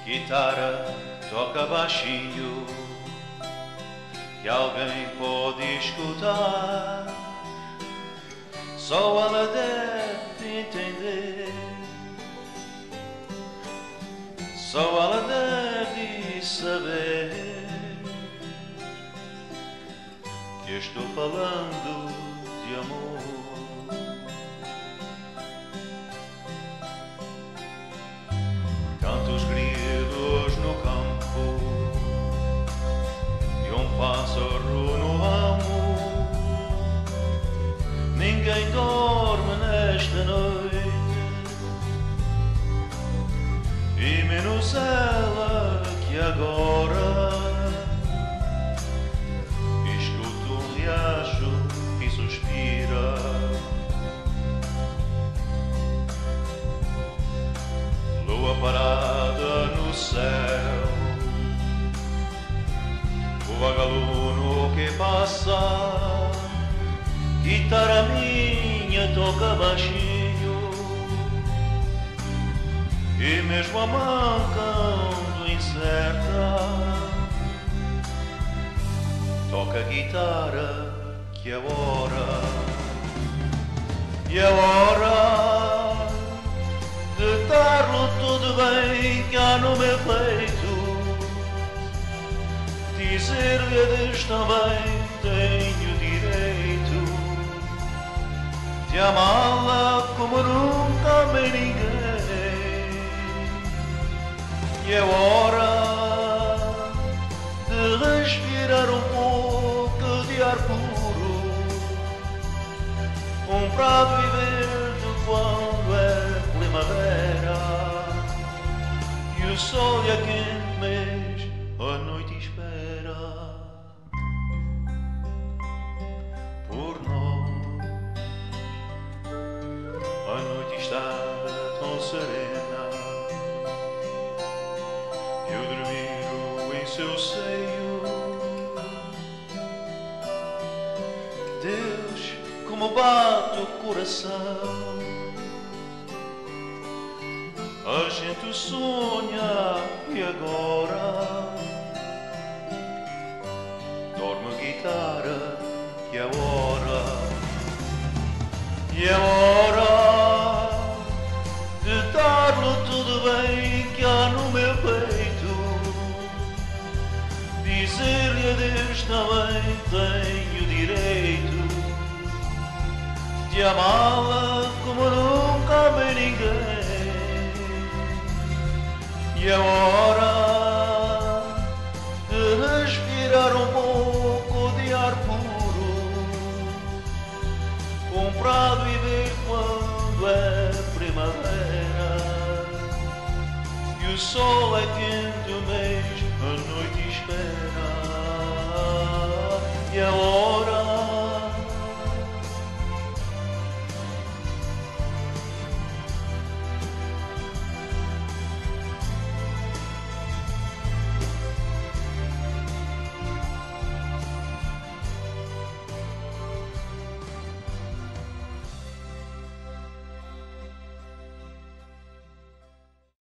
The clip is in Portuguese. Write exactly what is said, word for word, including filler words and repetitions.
guitarra toca baixinho, que alguém pode escutar, só ela deve entender, só ela deve saber que estou falando de amor. Tantos grilos no campo e um pássaro no ramo, ninguém dorme nesta noite, e menos ela que agora escuta um riacho e suspira. Lua parada no céu, o vagalume que passa, guitarra minha toca baixinho, e mesmo a mancando incerta, toca a guitarra que é hora, e é hora de dar-lhe tudo bem que há no meu peito, dizer-lhe adeus também tenho direito de amá-la como nunca amei ninguém, e é hora de respirar um pouco de ar puro, um prado viverde quando é primavera, e o sol é quente, mas a noite espera por nós. A noite está tão serena, eu dormiro em seu seio. Deus, como bate o coração, a gente sonha e agora dorme a guitarra que é hora, e é hora de dar-lhe tudo bem que há no meu peito, dizer-lhe adeus também tenho direito de amá-la como nunca amei ninguém. E é hora de respirar um pouco de ar puro, um prado e ver quando é primavera, e o sol é quente, o mês